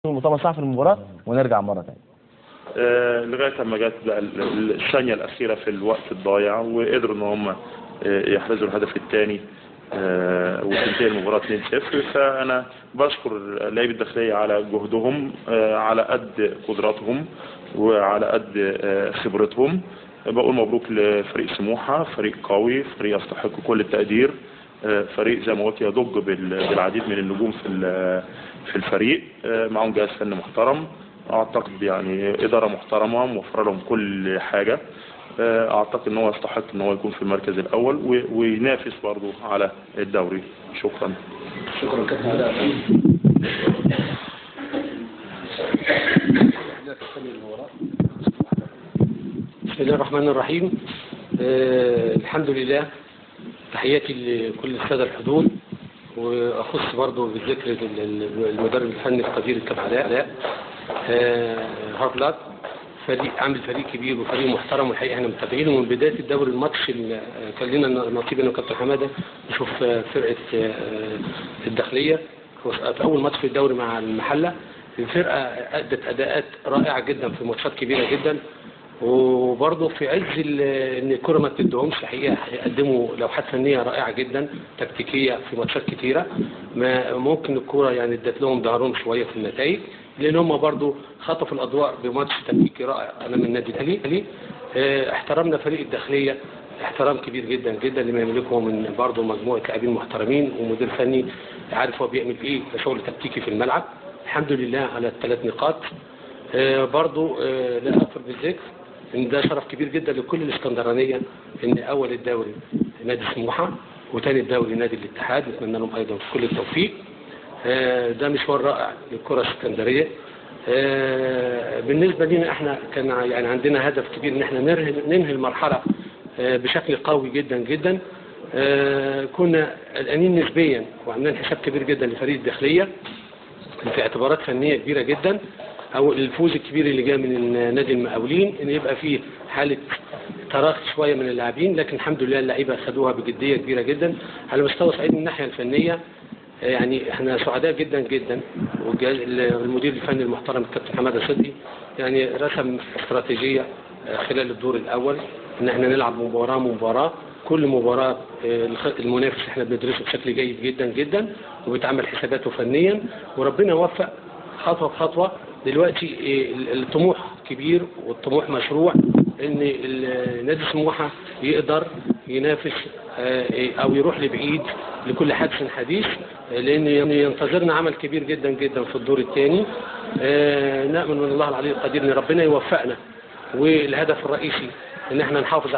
المؤتمر الصحفي في المباراة ونرجع مرة تانية. لغاية ما جت بقى الثانية الأخيرة في الوقت الضايع وقدروا إن هم يحرزوا الهدف الثاني وتنتهي المباراة 2-0. فأنا بشكر لاعبي الداخلية على جهدهم، على قد قدراتهم وعلى قد خبرتهم. بقول مبروك لفريق سموحة، فريق قوي، فريق يستحق كل التقدير، فريق زي ما قلت يضج بالعديد من النجوم في الفريق، معهم جهاز فني محترم، اعتقد يعني اداره محترمه موفره لهم كل حاجه. اعتقد ان هو يستحق ان هو يكون في المركز الاول وينافس برضه على الدوري. شكرا. شكرا كابتن علاء. بسم الله الرحمن الرحيم. الحمد لله، تحياتي لكل الساده الحضور، واخص برضه بالذكر المدرب الفني القدير الكابتن علاء. هارد فريق عامل فريق كبير وفريق محترم، والحقيقه احنا متابعينه من بدايه الدوري. الماتش اللي كان لنا نصيب انا وكابتن حماده نشوف فرقه الداخليه في اول ماتش في الدوري مع المحله. الفرقه ادت اداءات رائعه جدا في ماتشات كبيره جدا، وبرضه في عز ان الكره ما بتدهمش الحقيقه يقدموا لوحات فنيه رائعه جدا تكتيكيه في ماتشات كتيره. ما ممكن الكره يعني ادت لهم ظهرهم شويه في النتائج، لان هم برضه خطفوا الاضواء بماتش تكتيكي رائع امام النادي الاهلي. احترمنا فريق الداخليه احترام كبير جدا جدا لما يملكه من برضه مجموعه لاعبين محترمين ومدير فني عارف هو بيعمل ايه كشغل تكتيكي في الملعب. الحمد لله على ال3 نقاط. برضه لا اكثر بالذكر ان ده شرف كبير جدا لكل الاسكندرانيه ان اول الدوري نادي سموحه وثاني الدوري نادي الاتحاد، نتمنى لهم ايضا كل التوفيق. ده مشوار رائع للكره الاسكندريه. بالنسبه لنا احنا كان يعني عندنا هدف كبير ان احنا ننهي المرحله بشكل قوي جدا جدا. كنا قلقانين نسبيا وعملنا حساب كبير جدا لفريق الداخليه في اعتبارات فنيه كبيره جدا، او الفوز الكبير اللي جاء من نادي المقاولين ان يبقى فيه حاله تراخي شويه من اللاعبين، لكن الحمد لله اللعيبه خدوها بجديه كبيره جدا على مستوى صعيد من الناحيه الفنيه. يعني احنا سعداء جدا جدا، والمدير الفني المحترم الكابتن حماده صدقي يعني رسم استراتيجيه خلال الدور الاول ان احنا نلعب مباراه كل مباراه المنافس احنا بندرسه بشكل جيد جدا جدا وبيتعمل حساباته فنيا، وربنا وفق خطوه بخطوه. دلوقتي الطموح كبير والطموح مشروع ان نادي سموحه يقدر ينافس او يروح لبعيد لكل حدث حديث، لان ينتظرنا عمل كبير جدا جدا في الدور الثاني. نأمل من الله العلي القدير ان ربنا يوفقنا، والهدف الرئيسي ان احنا نحافظ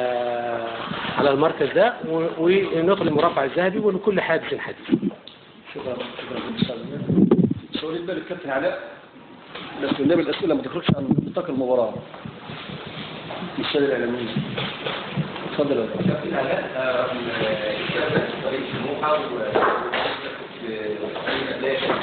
على المركز ده وندخل المربع الذهبي ولكل حادث حديث. شكرا. سؤال بالنسبه للكابتن علاء، بس النبي الاسئله ما تخرجش عن نطاق المباراه. السؤال الاعلامي. اتفضل يا كابتن علاء. فريق سموحه